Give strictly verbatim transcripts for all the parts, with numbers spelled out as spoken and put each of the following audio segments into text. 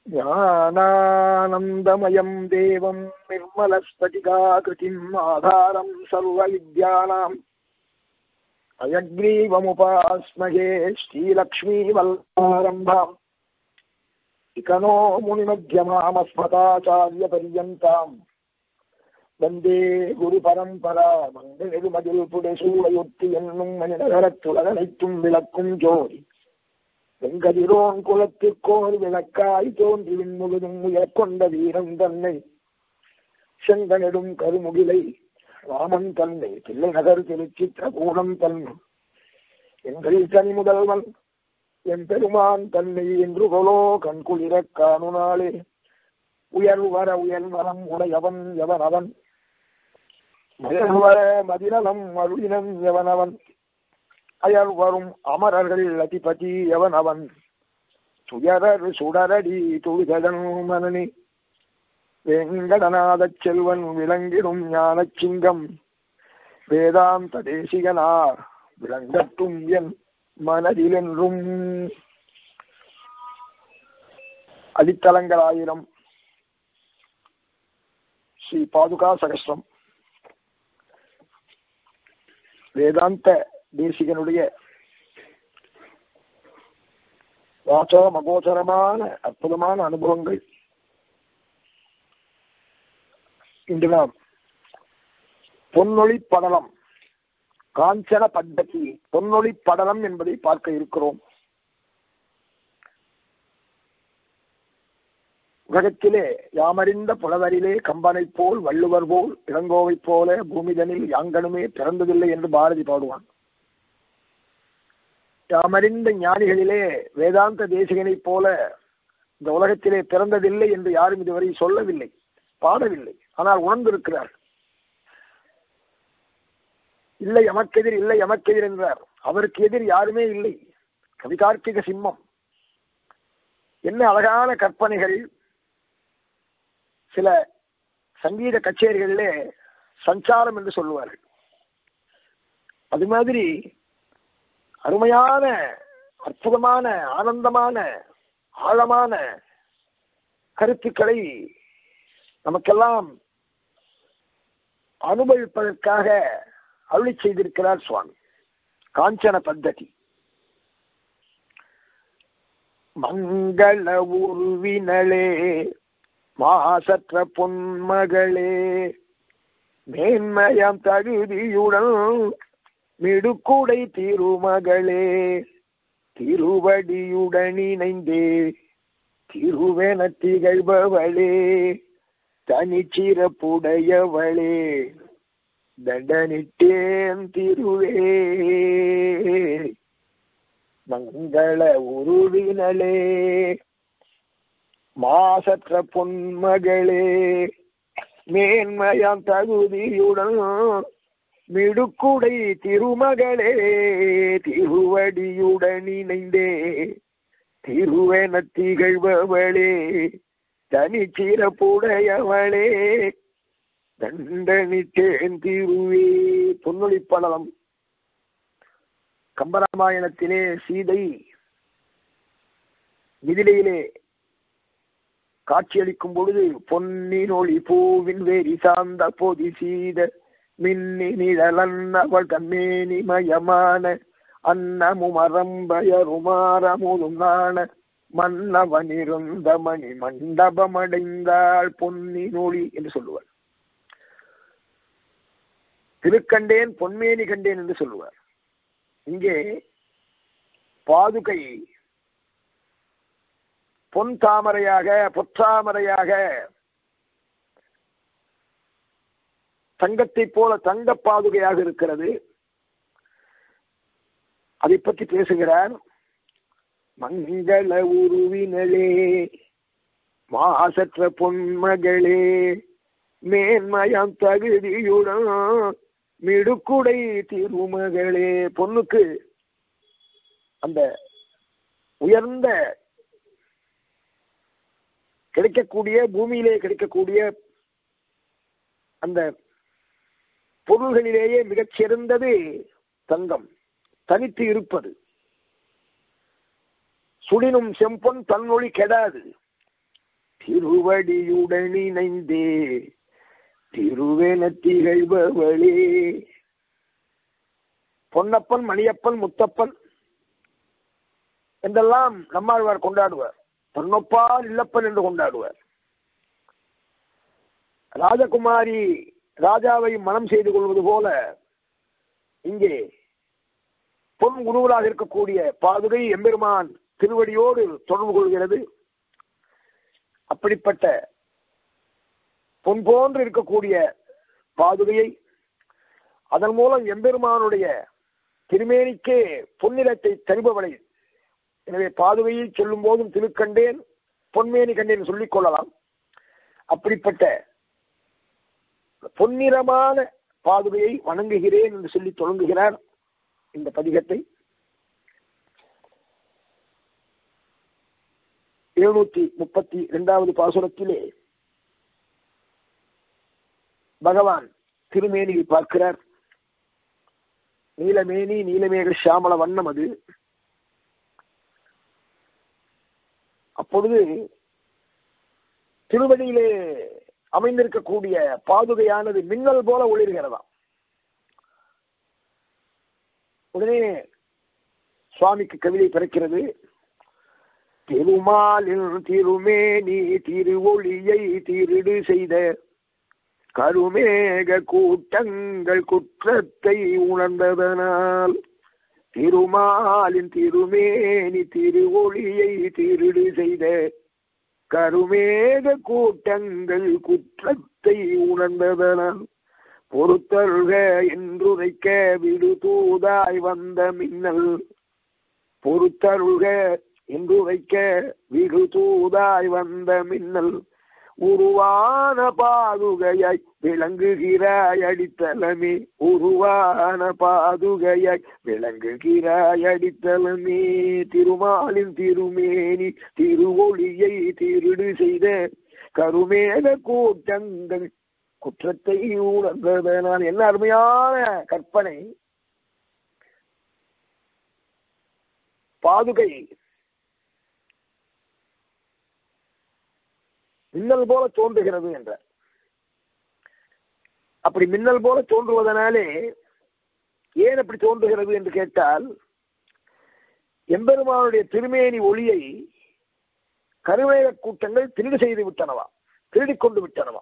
ஞானானந்தமயம் தேவம் நிர்மலஸ்படிகாகிருதிம் ஆதாரம் சர்வவித்யானாம் அயக்ரீவமுபாஸ்மகே ஸ்ரீலக்ஷ்மீவல்லாரம்பாம் இகனோ முனிமத்யமாமஸ்மதாச்சாரியபர்யந்தாம் வந்தே குரு பரம்பரா மங்களெழுமதில் புடைசூழையொத்தி என்னும் மனிதகரத்துலகனைத்தும் விளக்கும் ஜோதி வெங்கதிரோன் குலத்திற்கோர் விளக்காய் தோன்றி விண்முழுதும் உயர்கொண்ட வீரன் தன்னை செங்கனெடும் கருமுகிலை ராமன் தன்னை பிள்ளை நகர் திருச்சித்திரகூடம் தன்னை எங்கள் தனி முதல்வன் என் பெருமான் தன்னை என்று கொலோ கண்குளிர காணுனாளே உயர்வர உயர்வரம் உடையவன் எவன் அவன் மயர்வர மதிநலம் அருளினம் எவன் அவன் அயர் வரும் அமரர்கள் அதிபதி எவன் அவன் துயரர் சுடரடி துளிதன் மனனி வெங்கடநாத செல்வன் விளங்கிடும் ஞான சிங்கம் வேதாந்த தேசிகனார் விளங்கட்டும் என் மனதிலென்றும். அடித்தளங்கள் ஆயிரம் ஸ்ரீ பாதுகா சகஸ்ரம் வேதாந்த தேசிகனுடைய வாசோ மகோசரமான அற்புதமான அனுபவங்கள் இன்று நாம் பொன்னொழி படலம் காஞ்சன பத்ததி பொன்னொழி படலம் என்பதை பார்க்க இருக்கிறோம். உலகத்திலே யாமறிந்த புலவரிலே கம்பனை போல் வள்ளுவர் போல் இளங்கோவை போல பூமிதனில் யாங்கனுமே பிறந்ததில்லை என்று பாரதி பாடுவான். யாமறிந்த ஞானிகளிலே வேதாந்த தேசிகனை போல இந்த உலகத்திலே பிறந்ததில்லை என்று யாரும் இதுவரை சொல்லவில்லை, பாடவில்லை. ஆனால் உணர்ந்திருக்கிறார். இல்லை எமக்கெதிர் இல்லை எமக்கெதிர் என்றார். அவருக்கு எதிர் யாருமே இல்லை. கவிகார்த்திக சிம்மம். என்ன அழகான கற்பனைகள். சில சங்கீத கச்சேரிகளிலே சஞ்சாரம் என்று சொல்லுவார்கள். அது மாதிரி அருமையான அற்புதமான ஆனந்தமான ஆழமான கருத்துக்களை நமக்கெல்லாம் அனுபவிப்பதற்காக அருளி செய்திருக்கிறார் சுவாமி. காஞ்சன பத்ததி. மங்கள உருவினளே மாசற்ற பொன்மகளே மேன்மயம் தகுதியுடன் மிடுக்குடை திருமகளே திருவடியுடன் இணைந்தே திருவென திகழ்பவளே தனிச்சிறப்புடையவளே தண்டனிட்டேன் திருவே. மங்கள உருவினளே மாசற்ற பொன்மகளே மேன்மயம் தகுதியுடன் மிடுக்குடை திருமகளே திருவடியுடன் இணைந்தே திருவென திகழ்பவளே தனிச்சிறப்புடையவளே தண்டனிட்டேன் திருவே. பொன்னொழி படலம். கம்பராமாயணத்திலே சீதை மிதிலையிலே காட்சியளிக்கும் பொழுது பொன்னின் ஒளி பூவின் வேரி சார்ந்த பொதி சீத மின்னி நிழலன்னவள் கண்ணேனி மயமான அன்னமும் அறம்பயருமாறமுதும் நாண மன்னவன் இருந்த மணி மண்டபம் அடைந்தாள் பொன்னின் ஒளி என்று சொல்லுவார். திருக்கண்டேன் பொன்மேனி கண்டேன் என்று சொல்லுவார். இங்கே பாதுகை பொன் தாமரையாக பொற்றாமரையாக தங்கத்தை போல தங்க பாதுகையாக இருக்கிறது. அதை பற்றி பேசுகிறார். மங்கள உருவினளே மாசற்ற பொன்மகளே மேன்மயம் தகுதியுடன் மிடுக்குடை திருமகளே. பொண்ணுக்கு அந்த உயர்ந்த கிடைக்கக்கூடிய பூமியிலே கிடைக்கக்கூடிய அந்த பொருள்களிலேயே மிகச் சிறந்தது தங்கம். தனித்து இருப்பது. சுடினும் செம்பொன் தன்னொழி கெடாது. திருவடியுடன் இணைந்தே திருவென திகழ்பவளே. பொன்னப்பன், மணியப்பன், முத்தப்பன் என்றெல்லாம் நம்மாழ்வார் கொண்டாடுவார். பொன்னப்பால் இல்லப்பன் என்று கொண்டாடுவார். ராஜகுமாரி ராஜாவை மனம் செய்து கொள்வது போல இங்கே பொன் குருவராக இருக்கக்கூடிய பாதுகை எம்பெருமான் திருவடியோடு தொடர்பு கொள்கிறது. அப்படிப்பட்ட பொன் போன்று இருக்கக்கூடிய பாதுகையை அதன் மூலம் எம்பெருமானுடைய திருமேனிக்கே பொன்னிறத்தை தருபவளை. எனவே பாதுகையை சொல்லும் போதும் திருக்கண்டேன் பொன்மேனி கண்டேன் சொல்லிக் கொள்ளலாம். அப்படிப்பட்ட பொன்னிறமான பாதுகையை வணங்குகிறேன் என்று சொல்லி தொடங்குகிறார் இந்த பதிகத்தை. எழுநூத்தி முப்பத்தி இரண்டாவது பாசுரத்திலே பகவான் திருமேனியை பார்க்கிறார். நீலமேனி, நீலமேக சாமள வண்ணம் அது. அப்பொழுது திருவடியிலே அமைந்திருக்கக்கூடிய பாதுகையானது மின்னல் போல ஒளிர்கிறதாம். உடனே சுவாமிக்கு கவிதை பிறக்கிறது. திருமாலின் திருமேனி திருவொளியை திருடு செய்த கருமேக கூட்டங்கள் குற்றத்தை உணர்ந்ததனால் திருமாலின் திருமேனி திருவொளியை திருடு செய்த கருமேக கூட்டங்கள் குற்றத்தை உணர்ந்ததனால் பொறுத்தருக என்றுரைக்க விடு தூதாய் வந்த மின்னல். பொறுத்தருக என்றுரைக்க விடு தூதாய் வந்த மின்னல். உருவான பாதுகையாய் விளங்குகிறாய் அடித்தலமே. உருவான பாதுகையாய் விளங்குகிறாய் அடித்தலமே. திருமாலின் திருமேனி திருவொளியை திருடு செய்த கருமேக கூட்டங்கள் குற்றத்தை உணர்ந்ததனால். என்ன அருமையான கற்பனை! பாதுகை மின்னல் போல தோன்றுகிறது என்ற. அப்படி மின்னல் போல தோன்றுவதனாலே ஏன் அப்படி தோன்றுகிறது என்று கேட்டால், எம்பெருமானுடைய திருமேனி ஒளியை கருமேக கூட்டங்கள் திருடு செய்து விட்டனவா, திருடிக் கொண்டு விட்டனவா.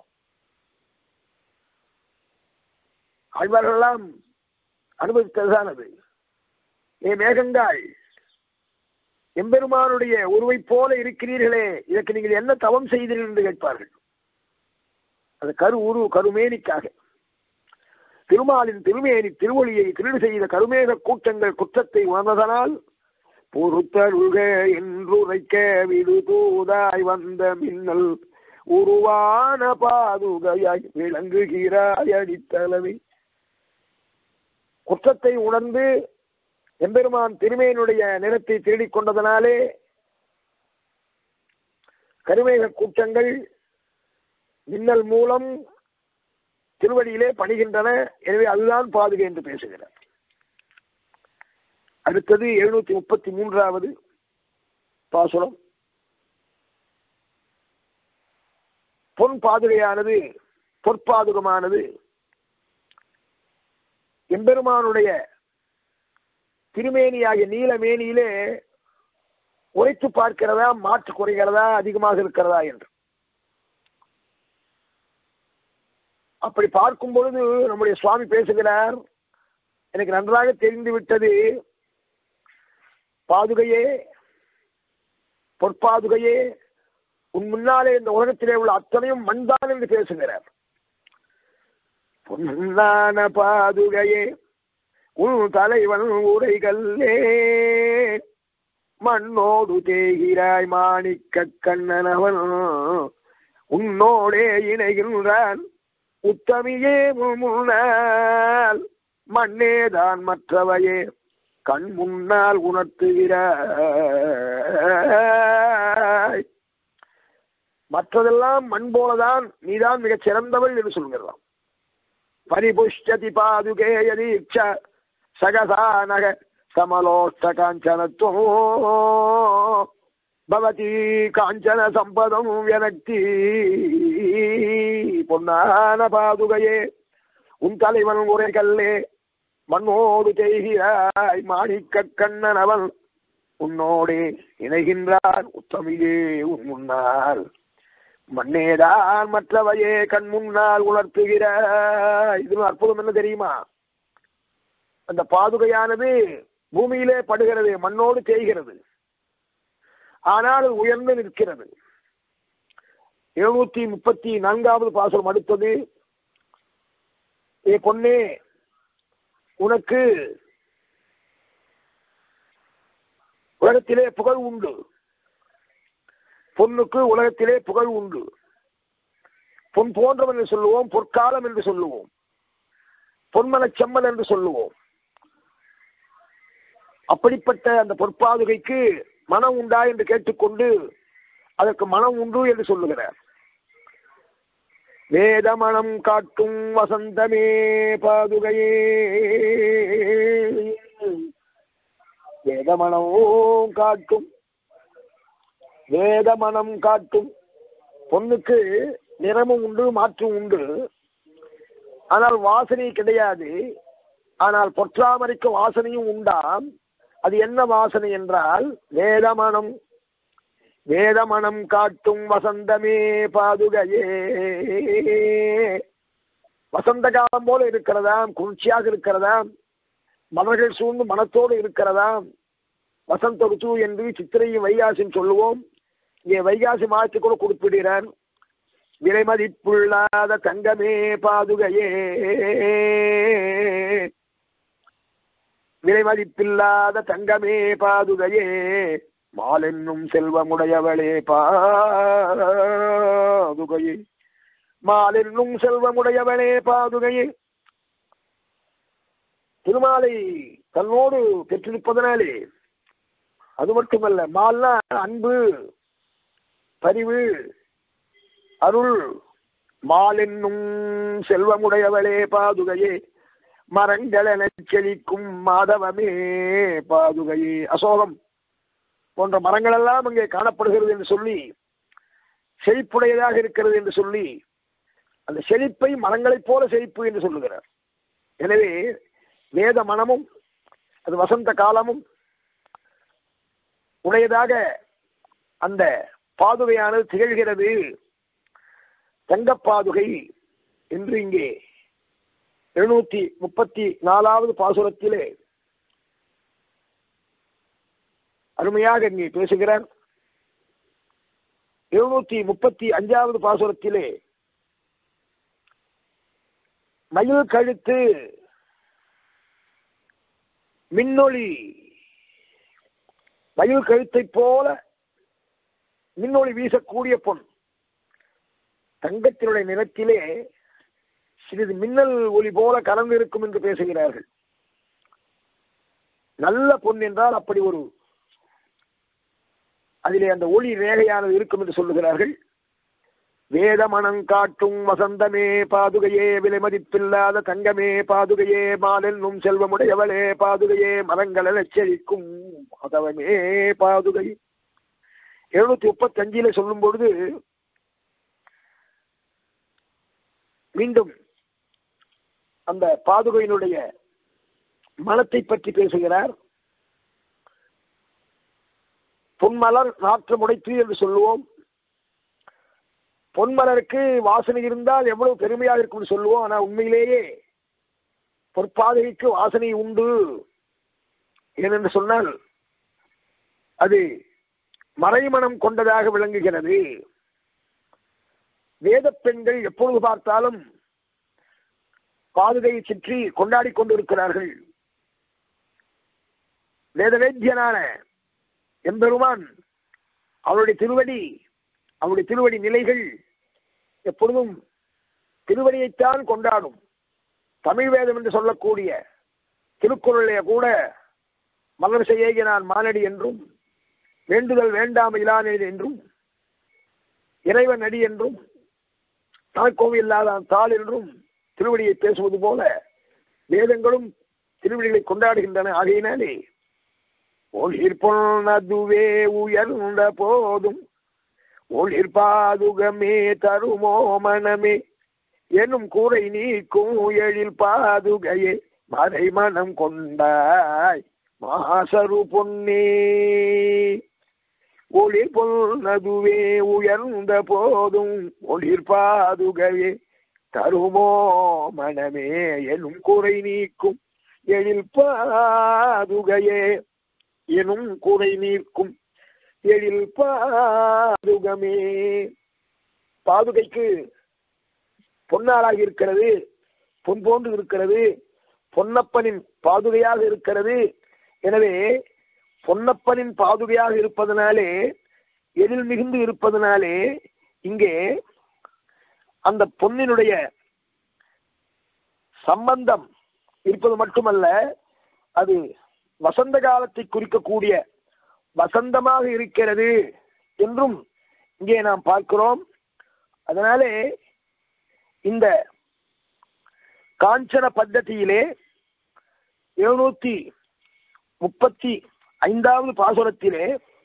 ஆழ்வார்களெல்லாம் அனுபவித்ததுதான் அது. ஏ மேகங்கள், எம்பெருமானுடைய உருவை போல இருக்கிறீர்களே, இதற்கு நீங்கள் என்ன தவம் செய்தீர்கள் என்று கேட்பார்கள். அது கரு உரு கருமேனிக்காக. திருமாலின் திருமேனி திருவொளியை திருடு செய்த கருமேக கூட்டங்கள் குற்றத்தை உணர்ந்ததனால் பொறுத்தருக என்றுரைக்க விடு தூதாய் வந்த மின்னல். உருவான பாதுகையாய் விளங்குகிறாய் அடித்தளவே. குற்றத்தை உணர்ந்து எம்பெருமான் திருமேனுடைய நிறத்தை திருடிக் கொண்டதனாலே கருமேக கூட்டங்கள் மின்னல் மூலம் திருவடியிலே பணிகின்றன. எனவே அதுதான் பாதுகை என்று பேசுகிறார். அடுத்தது எழுநூத்தி முப்பத்தி மூன்றாவது பாசுரம். பொன் பாதுகையானது, பொற்பாதுகமானது எம்பெருமானுடைய திருமேனியாகிய நீலமேனியிலே உரைத்து பார்க்கிறதா, மாற்று குறைகிறதா, அதிகமாக இருக்கிறதா என்று. அப்படி பார்க்கும் பொழுது நம்முடைய சுவாமி பேசுகிறார், எனக்கு நன்றாக தெரிந்து விட்டது, பாதுகையே, பொற்பாதுகையே, உன் முன்னாலே இந்த உலகத்திலே உள்ள அத்தனையும் மண்தான் என்று பேசுகிறார். பொன்னான பாதுகையே, உன் தலைவன் உரைகல்லே மண்ணோடு தேகிறாய் மாணிக்க கண்ணனவன். உன்னோடே இணைகின்றான் உத்தமியே முன்னால். மண்ணேதான் மற்றவையே கண் முன்னால் உணர்த்துகிறாய். மற்றதெல்லாம் மண் போலதான், நீதான் மிகச் சிறந்தவள் என்று சொல்கிறான். பரிபுஷ்டதி பாதுகே யதீட்ச சகசானக சமலோஷ்ட காஞ்சனத்துவோ. பவதி காஞ்சன சம்பதம் வியனக்தி பொன்னான பாதுகையே உன் தலைவன் உரைகல்லே மண்ணோடு செய்கிறாய் மாணிக்க கண்ணன் அவன் உன்னோடே இணைகின்றார் உத்தமியே உன் முன்னால் மண்ணேதான் மற்றவையே கண் முன்னால் உணர்த்துகிறாய். இது அற்புதம் என்ன தெரியுமா? அந்த பாதுகையானது பூமியிலே படுகிறது, மண்ணோடு தேய்கிறது, ஆனால் உயர்ந்து நிற்கிறது. எழுநூத்தி முப்பத்தி நான்காவது பாசுரம் அடுத்தது. ஏ பொன்னே, உனக்கு உலகத்திலே புகழ் உண்டு. பொன்னுக்கு உலகத்திலே புகழ் உண்டு. பொன் போன்றவன் என்று சொல்லுவோம், பொற்காலம் என்று சொல்லுவோம், பொன்மனச் செம்மல் என்று சொல்லுவோம். அப்படிப்பட்ட அந்த பொற்பாதுகைக்கு மனம் உண்டா என்று கேட்டுக்கொண்டு அதற்கு மனம் உண்டு என்று சொல்லுகிறார். வேத மனம் காட்டும் வசந்தமே பாதுகையே, வேத மனம் காட்டும், வேத மனம் காட்டும். பொண்ணுக்கு நிறமும் உண்டு, மாற்றும் உண்டு, ஆனால் வாசனை கிடையாது. ஆனால் பொற்றாமரைக்கு வாசனையும் உண்டாம். அது என்ன வாசனை என்றால் வேதமனம். வேதமனம் காட்டும் வசந்தமே பாதுகையே. வசந்த காலம் போல இருக்கிறதாம், குளிர்ச்சியாக இருக்கிறதாம், மலர்கள் சூழ்ந்து மனத்தோடு இருக்கிறதாம். வசந்த ருத்து என்று சித்திரையும் வைகாசியும் சொல்லுவோம். இங்கே வைகாசி மாதத்தை கூட குறிப்பிடுகிறார். விலை மதிப்புள்ளாத தங்கமே பாதுகையே, விலை மதிப்பில்லாத தங்கமே பாதுகையே, மாலென்னும் செல்வமுடையவளே பாதுகையே, மாலென்னும் செல்வமுடையவளே பாதுகையே. திருமாலை தன்னோடு பெற்றிருப்பதனாலே, அது மட்டுமல்ல, மால்னா அன்பு, பரிவு, அருள். மாலென்னும் செல்வமுடையவளே பாதுகையே, மரங்களென செழிக்கும் மாதவமே பாதுகையே. அசோகம் போன்ற மரங்கள் எல்லாம் அங்கே காணப்படுகிறது என்று சொல்லி, செழிப்புடையதாக இருக்கிறது என்று சொல்லி, அந்த செழிப்பை மரங்களைப் போல செழிப்பு என்று சொல்லுகிறார். எனவே வேத மனமும் அது வசந்த காலமும் உடையதாக அந்த பாதுகையானது திகழ்கிறது. தங்கப்பாதுகை என்று இங்கே எழுநூத்தி முப்பத்தி நாலாவது பாசுரத்திலே அருமையாக இங்கே பேசுகிறார். எழுநூத்தி முப்பத்தி அஞ்சாவது பாசுரத்திலே மயில் கழுத்து மின்னொளி, மயில் கழுத்தை போல மின்னொளி வீசக்கூடிய பொன், தங்கத்தினுடைய நிறத்திலே சிறிது மின்னல் ஒளி போல கலந்து இருக்கும் என்று பேசுகிறார்கள். நல்ல பொன் என்றால் அப்படி ஒரு அதிலே அந்த ஒளி ரேகையானது இருக்கும் என்று சொல்லுகிறார்கள். வேத மனம் காட்டும் வசந்தமே பாதுகையே, விலை மதிப்பில்லாத தங்கமே பாதுகையே, மாலென்னும் செல்வமுடையவளே பாதுகையே, மரங்களை செழிக்கும் அதவமே பாதுகை. எழுநூத்தி முப்பத்தி அஞ்சில சொல்லும் பொழுது மீண்டும் அந்த பாதுகையினுடைய மனத்தை பற்றி பேசுகிறார். பொன்மலர் நாற்றம் உடைத்து என்று சொல்லுவோம். பொன்மலருக்கு வாசனை இருந்தால் எவ்வளவு பெருமையாக இருக்கும் சொல்லுவோம். ஆனால் உண்மையிலேயே பொற்பாதுகைக்கு வாசனை உண்டு. ஏனென்று சொன்னால் அது மறைமணம் கொண்டதாக விளங்குகிறது. வேத பெண்கள் எப்பொழுது பார்த்தாலும் பாதுகையை சுற்றி கொண்டாடி கொண்டிருக்கிறார்கள். வேதவேத்தியனான எம்பெருமான் அவருடைய திருவடி, அவருடைய திருவடி நிலைகள் எப்பொழுதும் திருவடியைத்தான் கொண்டாடும். தமிழ் வேதம் என்று சொல்லக்கூடிய திருக்குறளே கூட மலர் செய்ய நான் மானடி என்றும், வேண்டுதல் வேண்டாம இலானே என்றும், இறைவன் அடி என்றும், தனக்கோவில் இல்லாத தாள் என்றும் திருவடியை பேசுவது போல வேதங்களும் திருவடிகளை கொண்டாடுகின்றன. ஆகையினாலே ஒளிர் பொன்னதுவே உயர்ந்த போதும் ஒளிர் பாதுகமே தருமோ மனமே எனும் கூரை நீக்கும் எழில் பாதுகையே மறை மனம் கொண்டாய் மாசரு பொன்னே. ஒளிர் பொன்னதுவே உயர்ந்த போதும் ஒளிர் பாதுகையே தருமோ மனமே எனும் குறை நீக்கும் எழில் பாதுகையே எனும் குறை நீக்கும் எழில் பாதுகமே. பாதுகைக்கு பொன்னாளாக இருக்கிறது, பொன் போன்று இருக்கிறது, பொன்னப்பனின் பாதுகையாக இருக்கிறது. எனவே பொன்னப்பனின் பாதுகையாக இருப்பதனாலே, எழில் மிகுந்து இருப்பதனாலே இங்கே அந்த பொன்னினுடைய சம்பந்தம் இருப்பது மட்டுமல்ல, அது வசந்த காலத்தை குறிக்கக்கூடிய வசந்தமாக இருக்கிறது என்றும் இங்கே நாம் பார்க்கிறோம். அதனாலே இந்த காஞ்சன பத்ததியிலே எழுநூத்தி முப்பத்தி ஐந்தாவது பாசுரத்திலே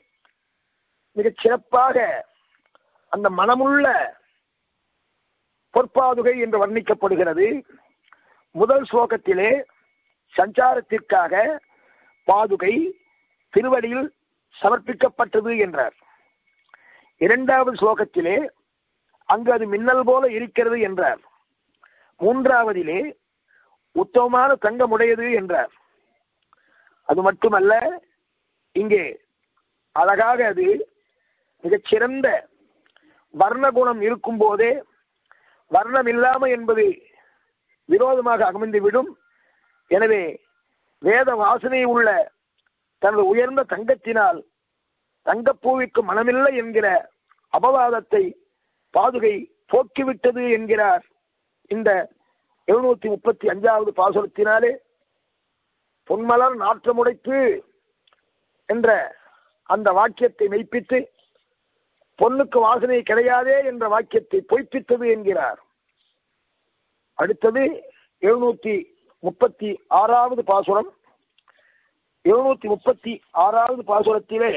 மிகச் சிறப்பாக அந்த மனமுள்ள பொற்பாதுகை என்று வர்ணிக்கப்படுகிறது. முதல் ஸ்லோகத்திலே சஞ்சாரத்திற்காக பாதுகை திருவடியில் சமர்ப்பிக்கப்பட்டது என்றார். இரண்டாவது ஸ்லோகத்திலே அங்கு அது மின்னல் போல இருக்கிறது என்றார். மூன்றாவதிலே உத்தமமான தங்கமுடையது என்றார். அது மட்டுமல்ல, இங்கே அழகாக அது மிகச்சிறந்த வர்ணகுணம் இருக்கும் போதே வர்ணம் இல்லாம என்பது விரோதமாக அமைந்துவிடும். எனவே வேத வாசனை உள்ள தனது உயர்ந்த தங்கத்தினால் தங்கப்பூவிற்கு மனமில்லை என்கிற அபவாதத்தை பாதுகை போக்கிவிட்டது என்கிறார் இந்த எழுநூத்தி முப்பத்தி அஞ்சாவது பாசுரத்தினாலே. பொன்மலர் நாற்றமுடைத்து என்ற அந்த வாக்கியத்தை மெய்ப்பித்து பொன்னுக்கு வாசனை கிடையாதே என்ற வாக்கியத்தை பொய்ப்பித்தது என்கிறார். அடுத்தது எழுநூத்தி முப்பத்தி ஆறாவது பாசுரம். எழுநூத்தி முப்பத்தி ஆறாவது பாசுரத்திலே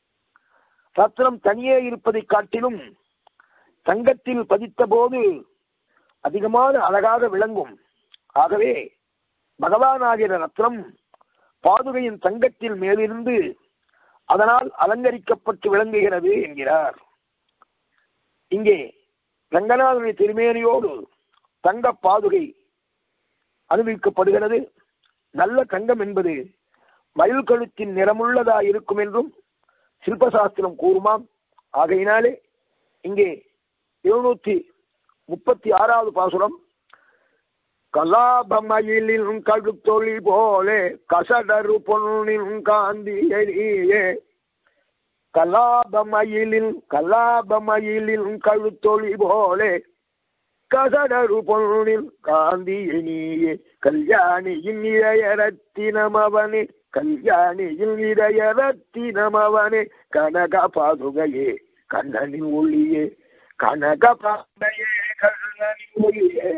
ரத்னம் தனியே இருப்பதை காட்டிலும் தங்கத்தில் பதித்த போது அதிகமான அழகாக விளங்கும். ஆகவே பகவானாகிற ரத்னம் பாதுகையின் தங்கத்தில் மேலிருந்து அதனால் அலங்கரிக்கப்பட்டு விளங்குகிறது என்கிறார். இங்கே ரங்கநாதனுடைய திருமேனியோடு தங்க பாதுகை அனுபவிக்கப்படுகிறது. நல்ல தங்கம் என்பது மயில் கழுத்தின் நிறமுள்ளதா இருக்கும் என்றும் சில்பசாஸ்திரம் கூறுமாம். ஆகையினாலே இங்கே எழுநூத்தி முப்பத்தி ஆறாவது பாசுரம், கலாபமயிலின் கழுத்தொளி போலே கசடரு பொன்னின் காந்தியே. கலாபமயிலின் கலாபமயிலின் கழுத்தொளி போலே கசடரு பொன்னின் காந்தியே. கல்யாணியின் இதயரத்தினமவனே கல்யாணியின் இதயரத்தினமவனே கனக பாதுகையே கண்ணனின் ஒளியே கனக பாதையே கண்ணனின் ஒளியே.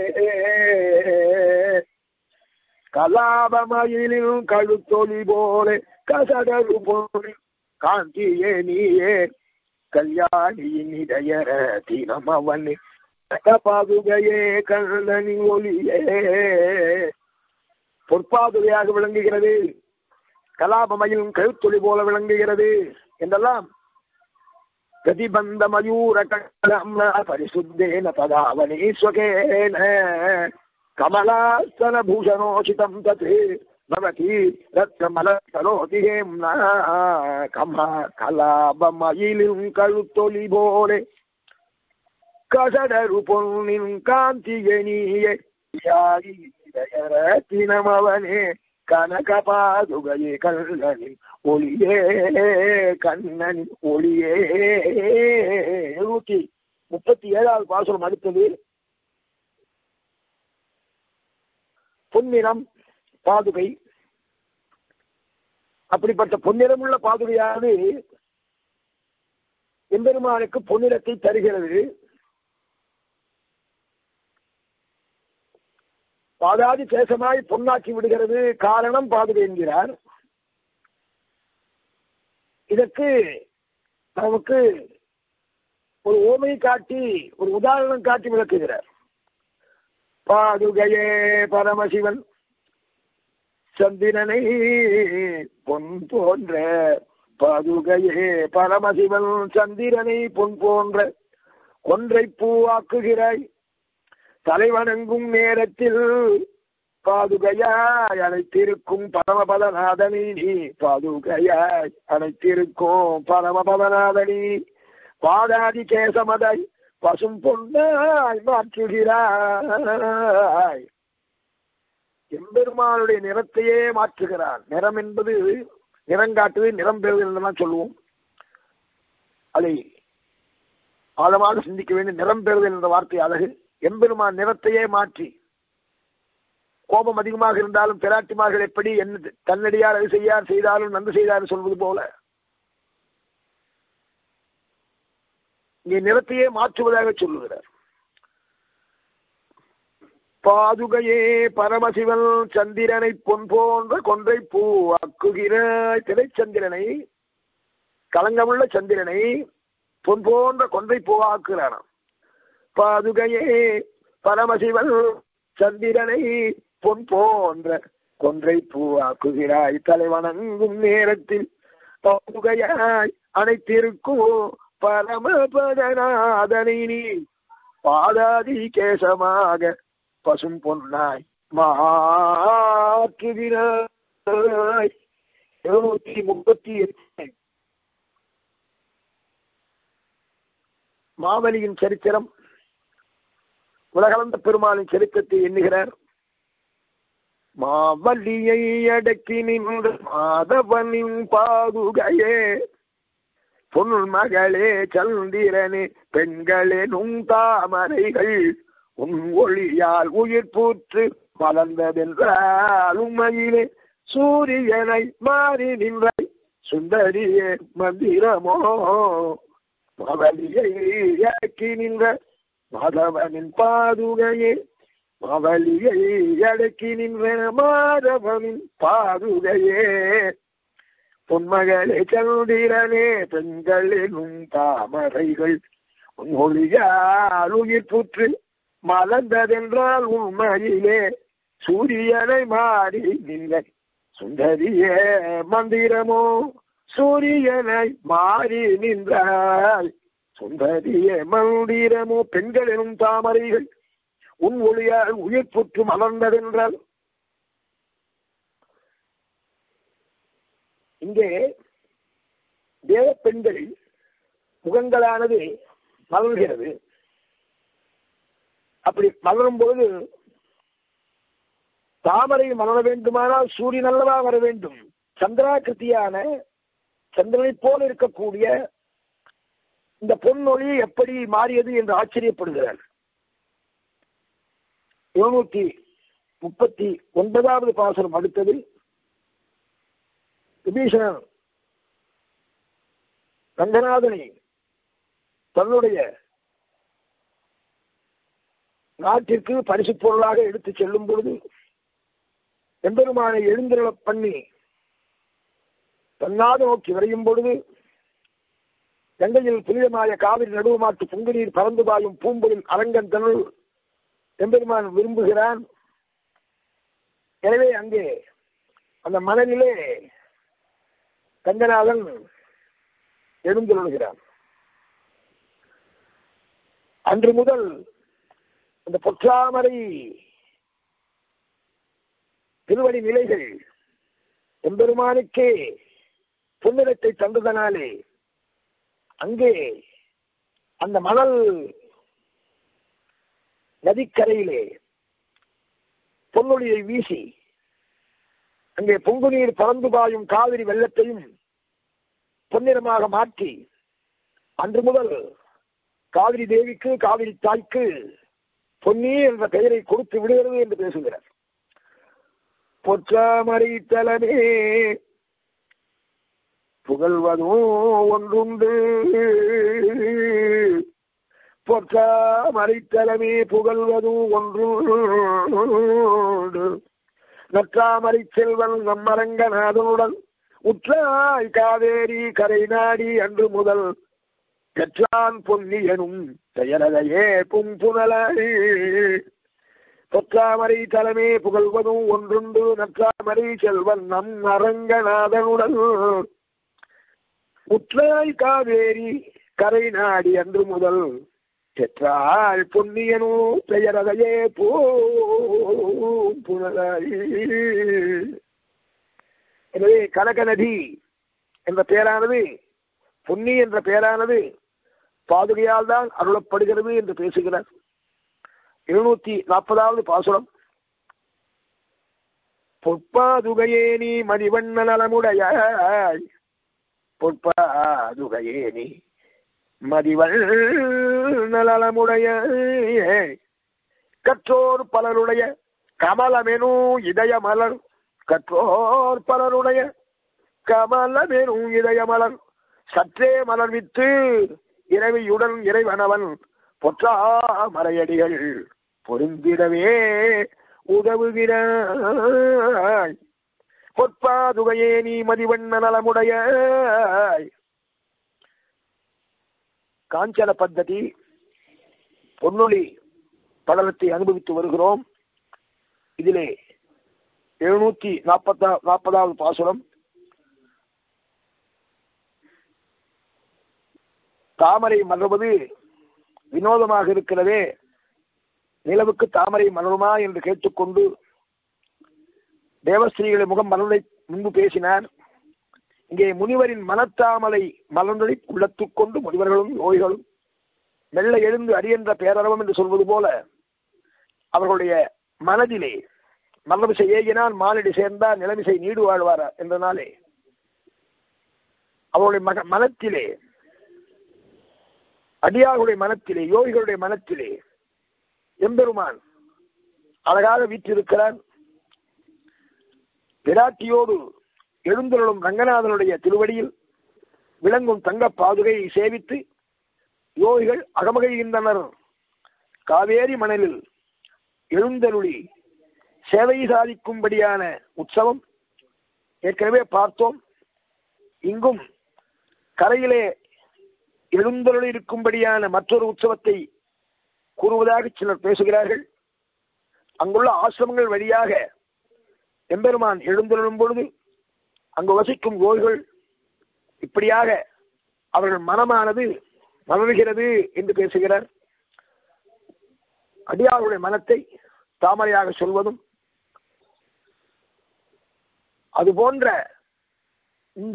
கலாபமயிலின் கழுத்தொளி போலே கசடரு பொன்னின் காந்தியே நீயே கல்யாணியின் இதயரத்தினமவனே பாதுகையே கண்ணனின் ஒளியே. பொற்பாதுகையாக விளங்குகிறது, கலாபமயிலும் கழுத்தொளி போல விளங்குகிறது என்றெல்லாம் பிரதிபந்த மயூர பரிசுத்தேன பதாவனீஸ்வகேன கமலாஸ்தன பூஷணோசிதம் தத் பவதி ரத்னமல கரோதி ஹேம்னா. கம கலாபமயிலும் கழுத்தொளி போலே கசடரு பொன்னின் காந்தியே தினமவனே கனக பாதுகையே கண்ணனின் ஒளியே கண்ணனின் ஒளியே. நூற்றி முப்பத்தி ஏழாவது பாசுரம் அடுத்தது பொன்னிறம் பாதுகை. அப்படிப்பட்ட பொன்னிறமுள்ள பாதுகையானது எம்பெருமானுக்கு பொன்னிறத்தை தருகிறது. பாதாதி சேஷமாய் பொன்னாக்கி விடுகிறது. காரணம் பாதுகை என்கிறார். இதற்கு நமக்கு ஒரு ஓமை காட்டி ஒரு உதாரணம் காட்டி விளக்குகிறார். பாதுகையே பரமசிவன் சந்திரனை பொன் போன்ற, பாதுகையே பரமசிவன் சந்திரனை பொன் போன்ற கொன்றை பூவாக்குகிறாய். தலைவணங்கும் நேரத்தில் பாதுகையாய் அனைத்திருக்கும் பரமபதநாதனி நீ, பாதுகையாய் அனைத்திருக்கும் பரமபதநாதனி. பாதாதி கேசமதை பசும் பொன்னாய் மாற்றுகிறாய். எம்பெருமானுடைய நிறத்தையே மாற்றுகிறான். நிறம் என்பது நிறங்காட்டுவது, நிறம் பெறுவது என்றெல்லாம் சொல்லுவோம். அதை ஆழமாக சிந்திக்க வேண்டும். நிறம் பெறுதல் என்ற வார்த்தை அழகு. எம்பெருமான் நிறத்தையே மாற்றி, கோபம் அதிகமாக இருந்தாலும் பிராட்டிமார்கள் எப்படி என்ன தன்னடியார் அது செய்யார் செய்தாலும் நன்கு செய்தார் சொல்வது போல இங்கே நிறத்தையே மாற்றுவதாக சொல்லுகிறார். பாதுகையே பரமசிவன் சந்திரனை பொன் போன்ற கொன்றை பூ ஆக்குகிறாய். திரைச்சந்திரனை, களங்கமுள்ள சந்திரனை பொன் போன்ற கொன்றை பூவாக்குகிறான். பாதுகையே பரமசிவன் சந்திரனை பொன் போன்ற கொன்றை பூவாக்குகிறாய். தலைவணங்கும் நேரத்தில் பாதுகையாய் அனைத்திருக்கும் பரமபதநாதனை நீ, பாதாதி கேசமாக பசும் பொன்னாய் மாற்றுகிறாய். இருநூத்தி முப்பத்தி எட்டு மாவலியின் சரித்திரம். உலகளந்த பெருமாளின் சரித்திரத்தை எண்ணுகிறார். மாவலியை அடக்கி நின்ற மாதவனின் பாதுகையே, பொன் மகளே சந்திரனே, பெண்களெனும் தாமரைகள் உன் ஒளியால் உயிர் பூற்று மலர்ந்ததென்றால் உண்மையிலே சூரியனை மாறி நின்றாய். சுந்தரியே மந்திரமோ மாவலியை அடக்கி நின்ற மாதவனின் பாதுகையே, மாவலியை அடக்கி நின்ற மாதவனின் பாதுகையே, பொன்மகளே சந்திரனே, பெண்களெனும் தாமரைகள் உன் ஒளியால் உயிர் புற்று மலர்ந்ததென்றால் உண்மையிலே சூரியனை மாறி நின்ற சுந்தரியே மந்திரமோ, சூரியனை மாறி நின்றாய். சுந்தரியே மந்திரமோ, பெண்கள் எனும் தாமரைகள் உன் ஒளியால் உயிர் புற்று மலர்ந்ததென்றால். இங்கே தேவ பெண்களில் முகங்களானது மலர்கிறது. அப்படி மலரும் பொழுது தாமரை மலர வேண்டுமானால் சூரியன் அல்லவா வர வேண்டும். சந்திராகிருத்தியான சந்திரனை போல இருக்கக்கூடிய இந்த பொன்னொழி எப்படி மாறியது என்று ஆச்சரியப்படுகிறார். இருநூத்தி முப்பத்தி ஒன்பதாவது பாசனம் அடுத்தது. விபீஷணன் ரங்கநாதனை தன்னுடைய நாட்டிற்கு பரிசு பொருளாக எடுத்து செல்லும் பொழுது எம்பெருமானை எழுந்திரள பண்ணி தன்னாது நோக்கி விரையும் பொழுது கங்கையில் புனிதமாய காவிரி நடுவுமாட்டு பொங்குநீர் பறந்து பாயும் பூம்பொழில் அரங்கன் தன்னுள் எம்பெருமான் விரும்புகிறான். எனவே அங்கே அந்த மணலிலே கங்கநாதன் எழுந்துள்ளுகிறான். அன்று முதல் அந்த பொற்றாமரை திருவடி நிலைகள் எம்பெருமானுக்கே பொன்னிறத்தை தந்ததனாலே அங்கே அந்த மணல் நதிக்கரையிலே பொன்னொழியை வீசி அங்கே பொங்கு நீர் பறந்து பாயும் காவிரி வெள்ளத்தையும் பொன்னிறமாக மாற்றி அன்று முதல் காவிரி தேவிக்கு காவிரி தாய்க்கு பொன்னி என்ற பெயரை கொடுத்து விடுகிறது என்று பேசுகிறார். பொற்றாமரை தலமே புகழ்வதும் ஒன்றுண்டு, பொற்றாமரை தலமே புகழ்வதும் ஒன்றுண்டு, நற்றாமரை செல்வன் நம்மரங்கநாதனுடன் உற்றாய் காவேரி கரை நாடி அன்று முதல் பெற்றான் பொன்னியனும் பெயரதையே பும்புணலாய் பொற்றாமரை தலைமே புகழ்வதும் ஒன்றுண்டு நற்றாமரை செல்வன் நம் அரங்கநாதனுடன் உற்றாய் காவேரி கரை நாடி அன்று முதல் பெற்றாள் பொன்னியனோ பெயரதையே புனலாய். எனவே கனக நதி என்ற பெயரானது பொன்னி என்ற பெயரானது பாதுகையால் தான் அருளப்படுகிறது என்று பேசுகிறார். எழுநூத்தி நாற்பதாவது பாசுரம். பொற்பாதுகையே நீ மதிவண்ண நலமுடையாய் பொற்பாதுகையே நீ மதிவண்ண நலமுடைய கற்றோர் பலருடைய கமலமெனு இதய மலர் கற்றோர் பலருடைய கமலமெனு இதய மலர் சற்றே மலர்வித்து இரவியுடன் இறைவனவன் பொற்றா மறையடிகள் பொருந்திடவே உதவுகிறாய் பொற்பாதுகையே நீ மதிவண்ண நலமுடைய. காஞ்சன பத்ததி பொன்னொழி படலத்தை அனுபவித்து வருகிறோம். இதிலே எழுநூத்தி நாற்பத்தா நாற்பதாவது பாசுரம். தாமரை மலர்வது வினோதமாக இருக்கிறதே, நிலவுக்கு தாமரை மலருமா என்று கேட்டுக்கொண்டு தேவஸ்திரீகளை முகம் மலர்வை முன்பு பேசினார். இங்கே முனிவரின் மனத்தாமலை மலர்ந்ததை உள்ளத்துக் கொண்டு முனிவர்களும் யோகிகளும் மெல்ல எழுந்து அரியன்ற பேரரவம் என்று சொல்வது போல அவர்களுடைய மனதிலே மலர்விசை ஏகினால் மானிடி சேர்ந்தார் நிலமிசை நீடு வாழ்வாரா என்றனாலே அவருடைய மக மனத்திலே அடியார்களுடைய மனத்திலே யோகிகளுடைய மனத்திலே எம்பெருமான் அழகாக வீற்றிருக்கிறான். விராட்டியோடு எழுந்தருளும் ரங்கநாதனுடைய திருவடியில் விளங்கும் தங்க பாதுகையை சேவித்து யோகிகள் அகமகிழ்கின்றனர். காவேரி மணலில் எழுந்தருளி சேவை சாதிக்கும்படியான உற்சவம் ஏற்கனவே பார்த்தோம். இங்கும் கரையிலே எழுந்தருளி இருக்கும்படியான மற்றொரு உற்சவத்தை கூறுவதாக சிலர் பேசுகிறார்கள். அங்குள்ள ஆசிரமங்கள் வழியாக எம்பெருமான் எழுந்தருளும் பொழுது அங்கு வசிக்கும் யோகிகள் இப்படியாக அவர்கள் மனமானது மலர்கிறது என்று பேசுகிறார். அடியார்களுடைய மனத்தை தாமரையாக சொல்வதும் அதுபோன்ற இந்த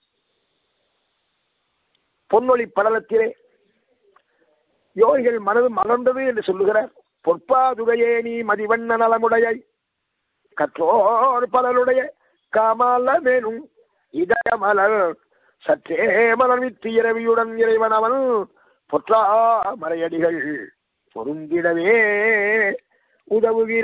பொன்னொழி படலத்திலே யோகிகள் மனது மலர்ந்தது என்று சொல்லுகிறார். பொற்பாதுகையே நீ மதிவண்ண நலமுடைய கற்றோர் பலருடைய கமலமெனும் இதய மலர் சற்றே மலர்வித்து இரவியுடன் இறைவனவன் பொற்றா மறையடிகள் பொருந்திடவே உதவுகிற.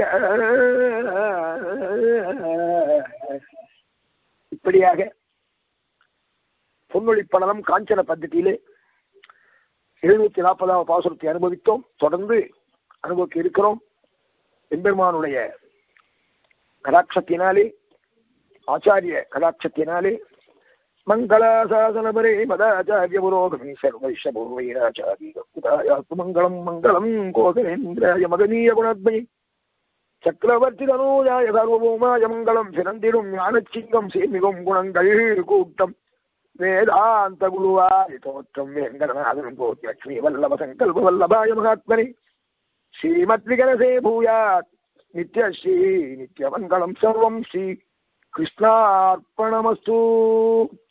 இப்படியாக பொன்னொழி படலம் காஞ்சன பத்ததியிலே எழுநூத்தி நாற்பதாவது பாசுரத்தை அனுபவித்தோம். தொடர்ந்து அனுபவிக்க இருக்கிறோம். எம்பெருமானுடைய கடாட்சத்தினாலே ஆச்சாரிய கடாட்சத்தினாலே மங்களாசாசனபரே மதாச்சாரிய புரோகமே சர்வைஷபூர்வைராச்சாரியாத்து மங்களம் மங்களம் கோதரேந்திராய மகனீய குணாத்மை சக்கரவர்த்தி தனூஜாய சர்வபூமாய மங்களம் சிறந்திடும் ஞானச்சிங்கம் சேமிகும் குணங்கள் கூட்டம் வேதாந்த குருவாய் தோற்றம் வேங்கடநாதன் போற்றி லட்சுமி வல்லப சங்கல்ப வல்லபாய மகாத்மனே ஸ்ரீமத் விகனசே பூயாத் நித்ய ஸ்ரீ நித்ய மங்களம் சர்வம் ஸ்ரீ கிருஷ்ணார்ப்பணமஸ்து.